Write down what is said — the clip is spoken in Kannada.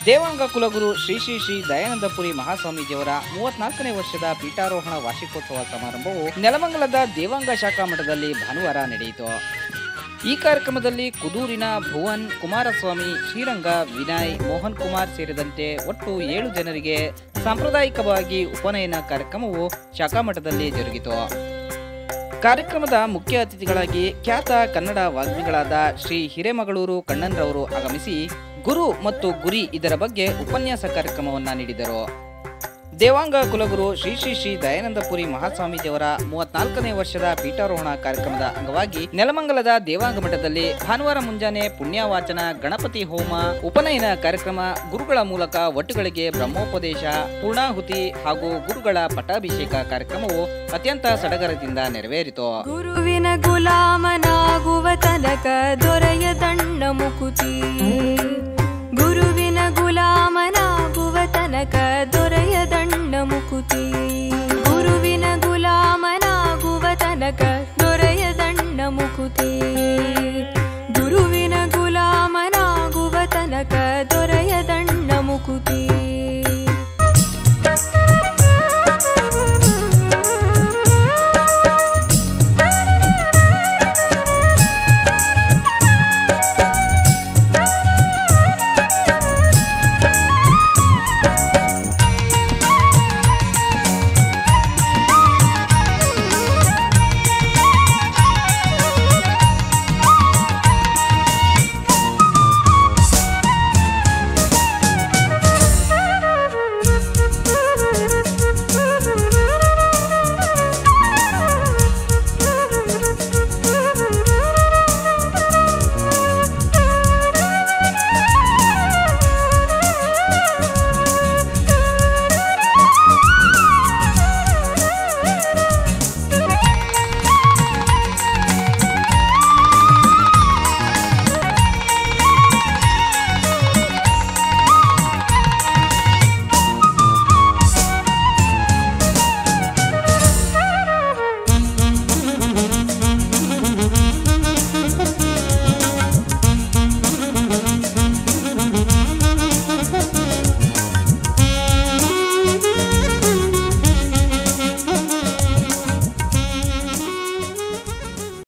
ದೇವಾಂಗ ಕುಲಗುರು ಶ್ರೀ ಶ್ರೀ ಶ್ರೀ ದಯಾನಂದಪುರಿ ಮಹಾಸ್ವಾಮೀಜಿಯವರ 34ನೇ ವರ್ಷದ ಪೀಠಾರೋಹಣ ವಾರ್ಷಿಕೋತ್ಸವ ಸಮಾರಂಭವು ನೆಲಮಂಗಲದ ದೇವಾಂಗ ಶಾಖಾ ಮಠದಲ್ಲಿ ಭಾನುವಾರ ನಡೆಯಿತು. ಈ ಕಾರ್ಯಕ್ರಮದಲ್ಲಿ ಕುದೂರಿನ ಭುವನ್, ಕುಮಾರಸ್ವಾಮಿ, ಶ್ರೀರಂಗ, ವಿನಯ್, ಮೋಹನ್ ಕುಮಾರ್ ಸೇರಿದಂತೆ ಒಟ್ಟು 7 ಜನರಿಗೆ ಸಾಂಪ್ರದಾಯಿಕವಾಗಿ ಉಪನಯನ ಕಾರ್ಯಕ್ರಮವು ಶಾಖಾ ಮಠದಲ್ಲಿ ಜರುಗಿತು. ಕಾರ್ಯಕ್ರಮದ ಮುಖ್ಯ ಅತಿಥಿಗಳಾಗಿ ಖ್ಯಾತ ಕನ್ನಡ ವಾಗ್ಮಿಗಳಾದ ಶ್ರೀ ಹಿರೇಮಗಳೂರು ಕಣ್ಣನ್ರವರು ಆಗಮಿಸಿ ಗುರು ಮತ್ತು ಗುರಿ ಇದರ ಬಗ್ಗೆ ಉಪನ್ಯಾಸ ಕಾರ್ಯಕ್ರಮವನ್ನು ನೀಡಿದರು. ದೇವಾಂಗ ಕುಲಗುರು ಶ್ರೀ ಶ್ರೀ ಶ್ರೀ ದಯಾನಂದಪುರಿ ಮಹಾಸ್ವಾಮೀಜಿಯವರ 34ನೇ ವರ್ಷದ ಪೀಠಾರೋಹಣ ಕಾರ್ಯಕ್ರಮದ ಅಂಗವಾಗಿ ನೆಲಮಂಗಲದ ದೇವಾಂಗ ಮಠದಲ್ಲಿ ಭಾನುವಾರ ಮುಂಜಾನೆ ಪುಣ್ಯವಾಚನ, ಗಣಪತಿ ಹೋಮ, ಉಪನಯನ ಕಾರ್ಯಕ್ರಮ, ಗುರುಗಳ ಮೂಲಕ ಒಟ್ಟುಗಳಿಗೆ ಬ್ರಹ್ಮೋಪದೇಶ, ಪೂರ್ಣಾಹುತಿ ಹಾಗೂ ಗುರುಗಳ ಪಟ್ಟಾಭಿಷೇಕ ಕಾರ್ಯಕ್ರಮವು ಅತ್ಯಂತ ಸಡಗರದಿಂದ ನೆರವೇರಿತು. ಗುರುವಿನ ಗುಲಾಮನಾಗುವ ತನಕ ದೊರೆಯದಣ್ಣ ಮುಕುತಿ.